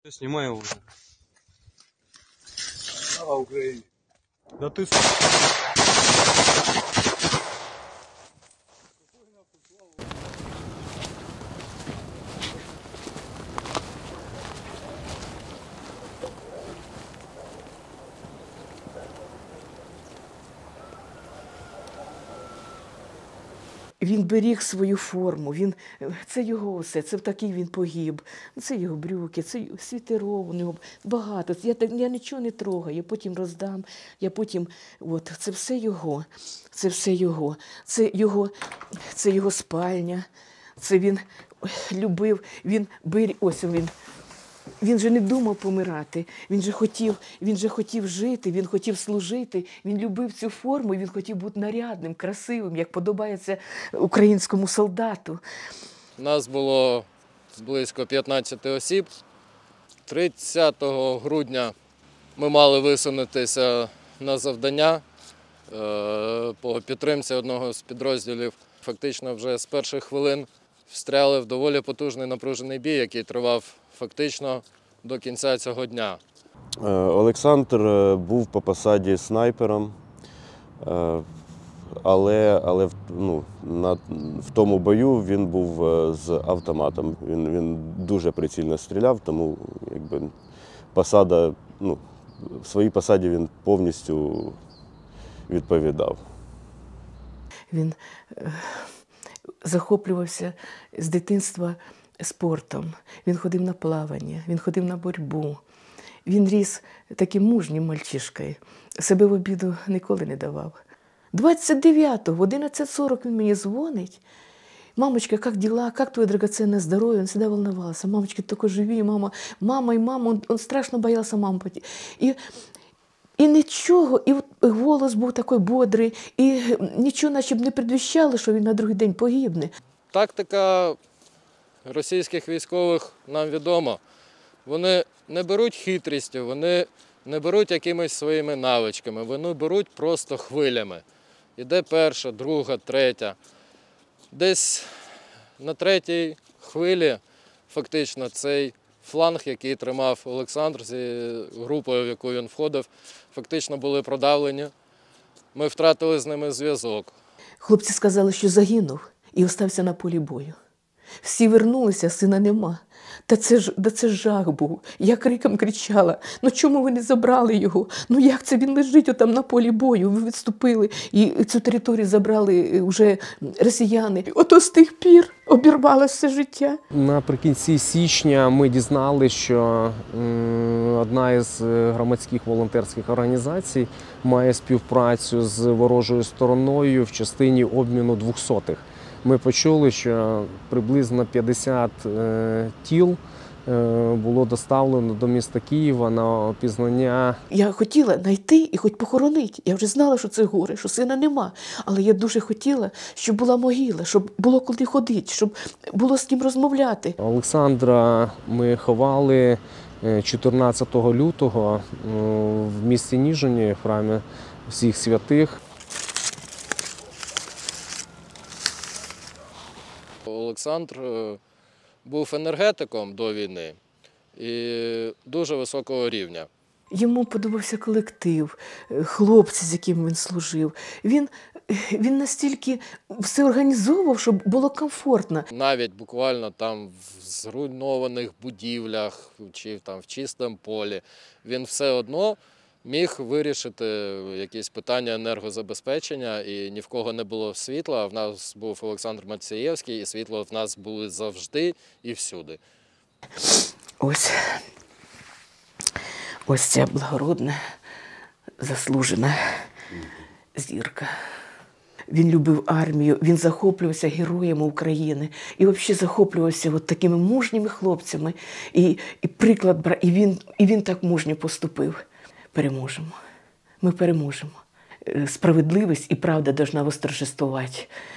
Снимай его уже. Слава Украине! Да ты Він беріг свою форму, це його все, це такий він погиб. Це його брюки, це світеров, у нього багато. Я нічого не трогаю, я потім роздам, це все його, це все його. Це його спальня, це він любив, він же не думав помирати, він же хотів жити, він хотів служити, він любив цю форму, він хотів бути нарядним, красивим, як подобається українському солдату. Нас було близько 15 осіб. 30 грудня ми мали висунутися на завдання по підтримці одного з підрозділів. Фактично вже з перших хвилин встряли в доволі потужний напружений бій, який тривав фактично до кінця цього дня. Олександр був по посаді снайпером, але в тому бою він був з автоматом. Він дуже прицільно стріляв, тому своїй посаді він повністю відповідав. Він захоплювався з дитинства спортом, він ходив на плавання, він ходив на боротьбу. Він ріс таким мужнім мальчишкою, себе в обіду ніколи не давав. 29-го в 11:40 він мені дзвонить. «Мамочка, как дела? Как твое драгоценное здоровье?» Он всегда волновался. «Мамочка, ты только живи, мама». Он страшно боялся маму. І нічого, і голос був такий бодрий, і нічого наче б не предвіщало, що він на другий день погибне. Тактика російських військових нам відома. Вони не беруть хитрістю, вони не беруть якимись своїми навичками, вони беруть просто хвилями. Іде перша, друга, третя. Десь на третій хвилі фактично цей фланг, який тримав Олександр з групою, в яку він входив, фактично були продавлені. Ми втратили з ними зв'язок. Хлопці сказали, що загинув і остався на полі бою. Всі вернулися, сина нема. Та це жах був. Я криком кричала: «Ну чому ви не забрали його? Ну як це він лежить отам на полі бою? Ви відступили, і цю територію забрали вже росіяни». Ото з тих пір обірвалося все життя. Наприкінці січня ми дізналися, що одна із громадських волонтерських організацій має співпрацю з ворожою стороною в частині обміну 200-х. Ми почули, що приблизно 50 тіл було доставлено до міста Києва на опізнання. Я хотіла знайти і хоч похоронити. Я вже знала, що це горе, що сина нема. Але я дуже хотіла, щоб була могила, щоб було куди ходити, щоб було з ким розмовляти. Олександра ми ховали 14 лютого в місті Ніжині, в храмі всіх святих. Олександр був енергетиком до війни і дуже високого рівня. Йому подобався колектив, хлопці, з якими він служив. Він настільки все організовував, щоб було комфортно. Навіть буквально там в зруйнованих будівлях чи там в чистому полі він все одно міг вирішити якісь питання енергозабезпечення, і ні в кого не було світла. В нас був Олександр Мацієвський, і світло в нас було завжди і всюди. Ось ця благородна, заслужена зірка. Він любив армію, він захоплювався героями України і взагалі захоплювався от такими мужніми хлопцями. І приклад брав, і він так мужньо поступив. Переможемо. Ми переможемо. Справедливість і правда повинна восторжествувати.